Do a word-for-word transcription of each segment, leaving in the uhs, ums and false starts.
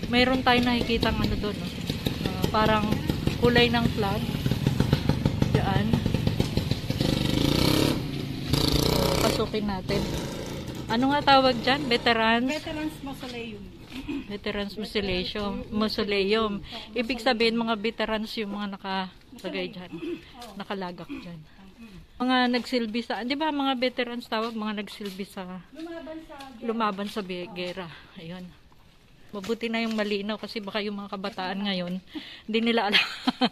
mayroon tayong nakikita ano doon, no? Uh, parang kulay ng flag. Diyan. So, pasukin natin. Ano nga tawag dyan? Veterans? Veterans Mausoleum. Veterans Mausoleum. Mausoleum. Ibig sabihin, mga veterans yung mga nakalagay dyan. Nakalagak dyan. Mga nagsilbi sa, di ba mga veterans tawag? Mga nagsilbi sa, lumaban sa gera. Ayun. Mabuti na yung malinaw kasi baka yung mga kabataan ngayon, hindi nila alam.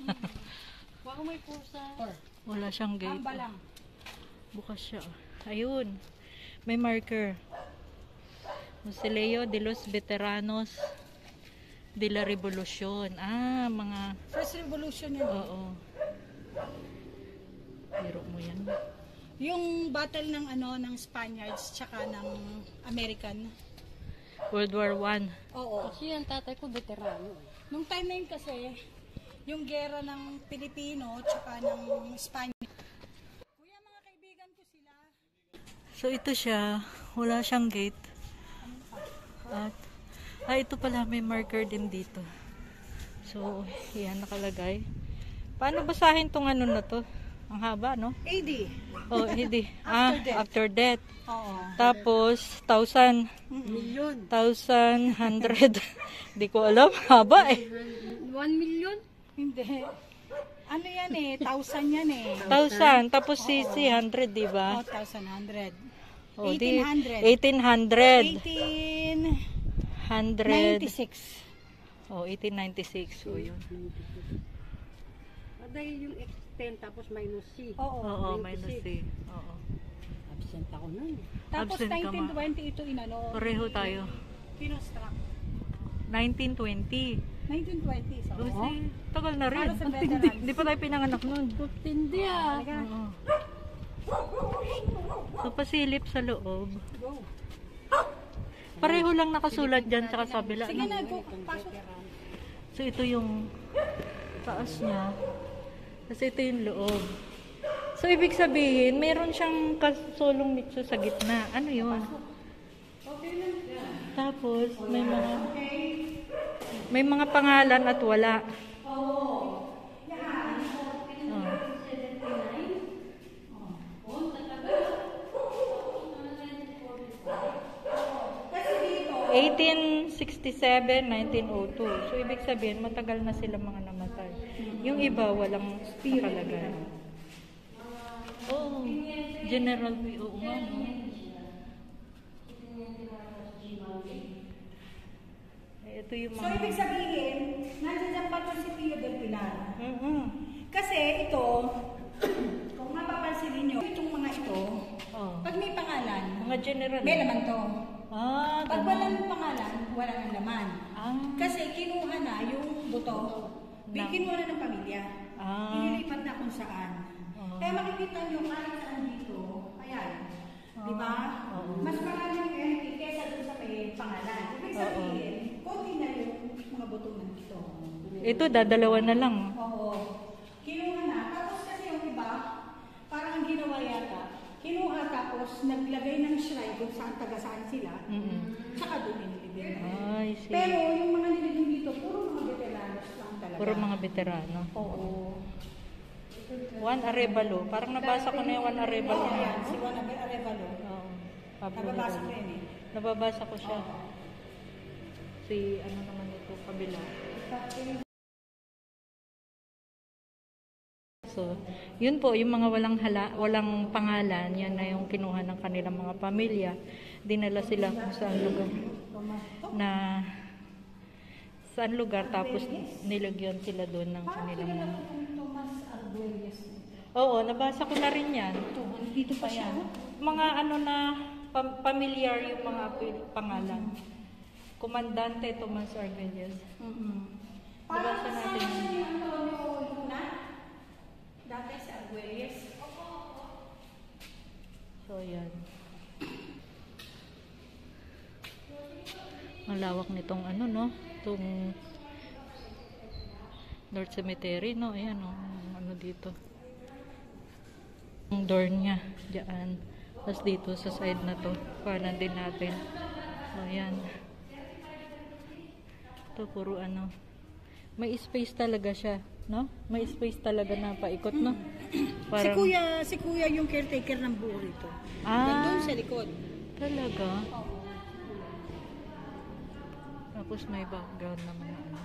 Wala siyang gate. Bukas siya. Ayun. May marker. Museo de los Veteranos de la Revolución. Ah, mga... First Revolution yun. Oo. Biro mo yan. Yung battle ng ano ng Spaniards tsaka ng American. World War One. Oo. Kasi yung tatay ko veterano. Nung time na yun kasi, yung gera ng Pilipino tsaka ng Spanish. Kuya, mga kaibigan ko sila. So ito siya, wala siyang gate. At ah, ito pala may marker din dito. So, yan nakalagay. Paano basahin tong ano na to? Ang haba, no? A D. Oh, hindi. ah, death. after death. Oo. Tapos, thousand. Million. Thousand, hundred. Di ko alam. Haba eh. One million? Hindi. Ano yan eh? Thousand yan eh. Thousand. Tapos cc, hundred, di ba? Oh, thousand hundred. Oh, eighteen hundred. eighteen hundred. eighteen Hundred. ninety-six. Oh, eighteen ninety-six. So, yun. Dahil yung extend tapos minus C. Oo. Oo, minus C. Oo. Absent ako nun. Tapos Absent ka, nineteen ma. twenty ito inano. Pareho tayo. Pinustruck. nineteen twenty. nineteen twenty. So. Kasi, tagal na rin. Para sa veterans. Hindi pa tayo pinanganak nun. Hindi ah. Oo. So, pasilip sa loob. Go. Pareho lang nakasulat dyan sa kabila. Sige no? na, go. Pasok. So, ito yung taas niya. Kasi ito yung loob. So, ibig sabihin, meron siyang kasolong nicho sa gitna. Ano yun? Tapos, may mga may mga pangalan at wala. Oh. eighteen sixty-seven, nineteen oh two. So, ibig sabihin, matagal na sila mga namatay. Yung iba, walang nakalagay. Oh, General P O nga, no? Eh, ito yung So, mga... ibig sabihin, nandiyan pa ito si Pio del Pilar. Mm-hmm. Kasi ito, kung mapapansin ninyo, itong mga ito, Oh. pag may pangalan, Mga general. may laman to. Ah, Pag ganun. walang pangalan, wala ng laman. Ah. Kasi kinuha na yung buto, Na- kinuha na ng pamilya. Ah. Inilipat na kung saan. Oh. Kaya makikita nyo kahit saan dito, ayan. Di ba? Oo. Mas maraming empty kesa dun sa may pangalan. Ibig sabihin, konti na yung mga buto nandito. Ito, dadalawa na lang. Oo. Kinuha na. Tapos kasi yung iba, parang ang ginawa yata, kinuha tapos naglagay ng shrine kung saan taga saan sila. Mm-mm. Tsaka doon nilibing. Ay, see. Pero yung mga nilibing dito, puro mga veteranos lang talaga. Puro mga veterano. Oo. Juan Arevalo. Parang nabasa ko na yung Juan Arevalo. Oo, yan. Si Juan Arevalo. Oo. Pablo Nababasa ko Arevalo. yun eh. Nababasa ko siya. Si, ano naman ito, kabila. So, yun po, yung mga walang hala, walang pangalan, yan na yung kinuha ng kanilang mga pamilya. Dinala sila kung saan lugar na saan lugar, tapos nilagyan sila doon ng kanilang mga... Thomas Arguelles. Oo, nabasa ko na rin yan. Dito pa yan. Mga ano na pam- familiar yung mga apel- pangalan. Komandante Tomas Arguelles. Mm-hmm. Nabasa natin Parang yun. si Antonio Luna. Dati sa Arguelles. So, yan. Ang lawak nitong ano, no? Itong North Cemetery, no? Ayan, no? Ano dito. Ang door niya. Diyan. Tapos dito sa side na to. Kanan din natin. So, ayan. Ito, puro ano. May space talaga siya, no? May space talaga na paikot, no? Si Parang, kuya, si kuya yung caretaker ng buo rito. Ah. Doon sa likod. talaga? Tapos may background na mga ano.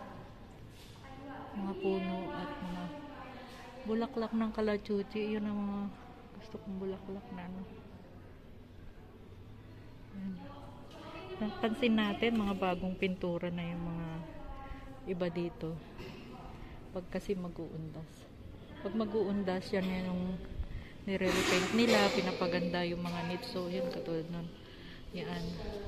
Mga puno at mga bulaklak ng kalachuchi. Yun ang mga gusto kong bulaklak na ano. Yan. Napansin natin mga bagong pintura na yung mga iba dito. Pag kasi mag-uundas. Pag mag-uundas, yan yung nire-repaint nila, pinapaganda yung mga nitso. Yun, katulad nun. Yan.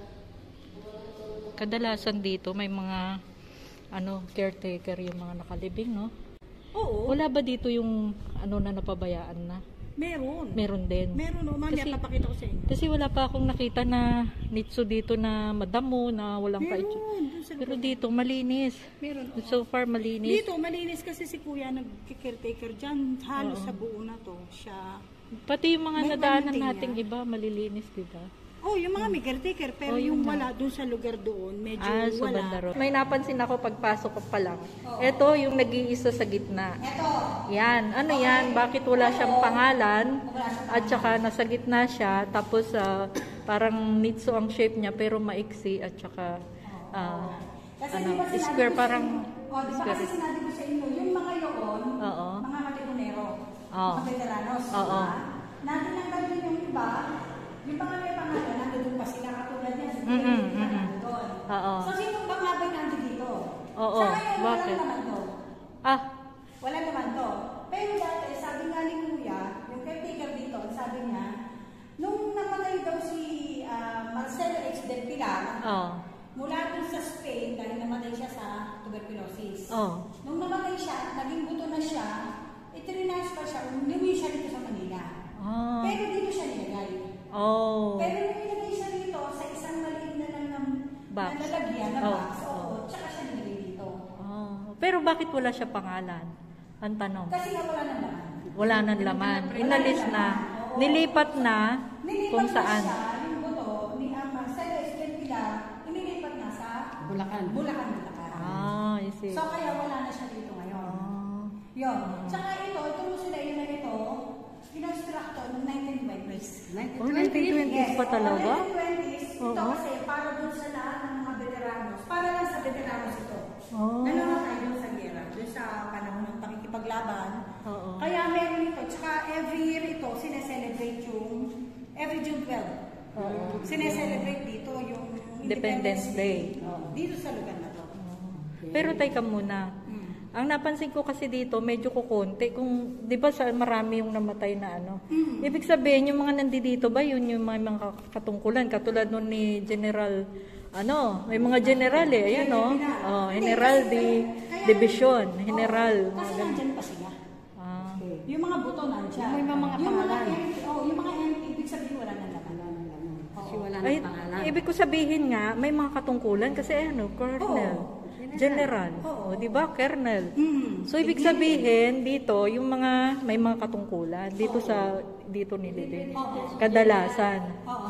Kadalasan dito may mga ano, caretaker yung mga nakalibing, no? Oo. Wala ba dito yung ano na napabayaan na? Meron. Meron din. Meron, o mamaya Kasi- papakita ko sa inyo. Kasi wala pa akong nakita na nitso dito na madamo, na walang Meron. kaitso. Doon sa Pero likod. dito, malinis. Meron. oo. So far, malinis. Dito, malinis kasi si kuya nag-caretaker dyan. Halos Oo. sa buo na to. Siya. Pati yung mga May nadaanan maintain nating yan. iba, malilinis, di ba? Oh, yung mga may caretaker. Pero Oh, yun yung nga. wala doon sa lugar doon, medyo Ah, sa wala. banda road. May napansin ako pagpasok ko pa lang. Ito yung nag-iisa sa gitna. Ito. Yan. Ano yan? Bakit wala siyang pangalan? At saka nasa gitna siya. Tapos ah, parang nitso ang shape niya pero maiksi. At saka ah, Kasi ano, di ba sinabi square ko sa parang inyo- Oh, di ba kasi square. sinabi ko sa inyo, yung mga yoon, Oo. mga katipunero, Oo. mga veteranos, Oo. diba? Natinanggal din yung iba, yung mga may pangalan, nandun pa sila katulad niya, si Mm-mm, Kuya, mm-mm. nandun. Oo. So, sino ba nga ba nandun dito? Oo, Sa ngayon, wala bakit? naman to. Ah, Wala naman to. Pero dati, sabi nga ni Kuya, yung caretaker dito, sabi niya, nung namatay daw si ah, Marcelo H. Del Pilar, oh. mula dun sa Spain dahil namatay siya sa tuberculosis. Oh. Nung namatay siya, naging buto na siya, itinransfer siya, umuwi siya dito sa Manila. Ah. Pero dito siya nilagay. Oh. Pero nung nilagay siya dito sa isang maliit na lang ng Box. na lalagyan na Oh, box, oo, oh. tsaka siya nilagay dito. Oh. Pero bakit wala siya pangalan? Ang tanong. Kasi nga wala na naman. Wala nang laman. Inalis na. Oo. Nilipat na Nilipat kung na saan. siya, yung buto ni uh, Marcelo Estel Pilar, inilipat na sa Bulacan. Bulacan, Bulacan. Ah, I see. So kaya wala na siya dito ngayon. Ah. Yun. Tsaka ito, ito mo sila yun na ito, in-construct to noong nineteen twenties. Oh, nineteen twenties pa talaga? Oh, nineteen twenties. Ito Oo. kasi para dun sa lahat ng mga veteranos. Para lang sa veteranos ito. Oh. Nanamatay dun sa gera, dun sa panahon ng pakikipaglaban. Oo. Kaya meron ito. Tsaka every year ito, sineselebrate yung, every June twelfth. Oo. Sineselebrate dito yung Independence Day. Oo. Dito sa lugar na to. Pero teka muna. Mm. Ang napansin ko kasi dito, medyo kukunti. Kung, di ba sa marami yung namatay na ano. Mm. Ibig sabihin, yung mga nandito ba, yun yung mga, mga katungkulan. Katulad nun ni General, ano, may mga general eh. Ayan o. Oh, General di Division. General. Oo, kasi nandyan pa sila. Ah. Yung mga buto nandyan. May mga yung mga pangalan. empty, oh, yung mga empty, ibig sabihin wala na laman. Kasi wala Ay, nang pangalan. ibig ko sabihin nga, may mga katungkulan kasi ano, Colonel, Oo. General, Oo. o di ba, Colonel. Mm. So ibig sabihin dito, yung mga may mga katungkulan dito sa dito nilibing. Oo. Kadalasan. Oo.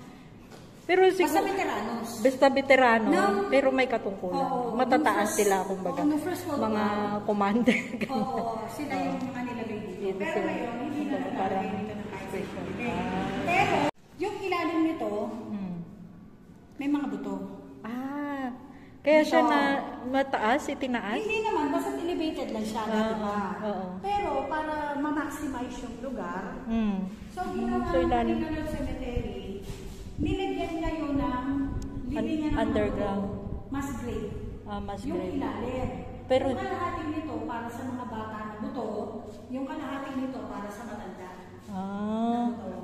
Pero Basta siguro veteranos. basta veterano, No. pero may katungkulan. Oo. Matataas Nung first- sila kumbaga. oo, nung first World Mga War. commander. Oo, sila yung mga nilagay dito. Dito Pero sila. ngayon, hindi na Kumbaga, nakalagay parang dito ng kahit special. sino. Ah. Pero, yung ilalim nito, Hmm. may mga buto. Ah, kaya siya Dito. na mataas, itinaas? Hindi naman, basta elevated lang siya, Ah, di ba? oo. Pero, para ma-maximize yung lugar, Hmm. so ginawa So, ilalim. ng Pinalog Cemetery, nilagyan niya yun ng libingan ng underground. mga buto, mas grade. Ah, mas Yung grade. ilalim. Pero- yung kalahating nito para sa mga bata na buto, yung kalahating nito para sa matanda na Ah, buto.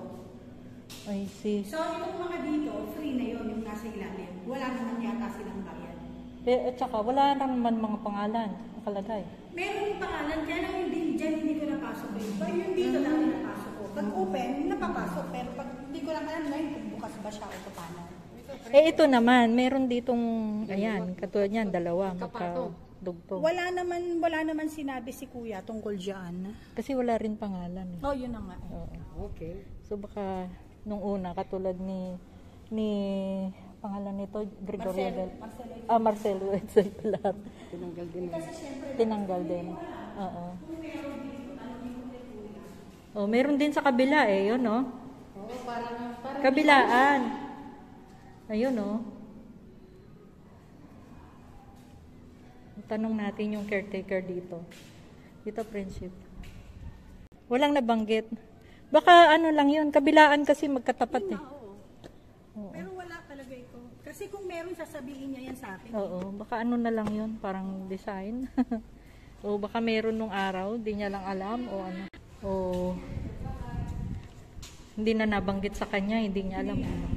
I see. So, itong mga dito, free na yun yung nasa ilalim. Wala naman yata silang bayad. Eh, at saka, wala naman mga pangalan nakalagay. Meron yung pangalan, kaya lang hindi, dyan hindi ko napasok eh. But yung dito dati napasok ko. Pag open, napapasok. Pero pag hindi ko lang alam ngayon kung bukas ba siya o paano. Eh, ito naman, meron ditong, ayan, katulad niyan, dalawa, magka-dugtong. Wala naman, wala naman sinabi si Kuya tungkol dyan. Kasi wala rin pangalan. Eh. Oh, yun na nga. Oo. Okay. So, baka, nung una, katulad ni, ni pangalan nito? Gregorio Marcel, del... Marcel, Ah, Marcelo Edsel pala. Tinanggal din. kasi syempre, Tinanggal din. Oo. Oh, meron din sa kabila eh, yun, no? Oo, parang, parang Kabilaan. Ayun, no? Tanong natin yung caretaker dito. Dito, friendship. Walang nabanggit. Baka ano lang yun, kabilaan kasi magkatapat eh. oo. Oo. Pero wala talaga ito. Kasi kung meron, sasabihin niya yan sa akin. Oo, baka ano na lang yun, parang design. O baka meron nung araw, di niya lang alam o ano. O hindi na nabanggit sa kanya, hindi niya alam ano.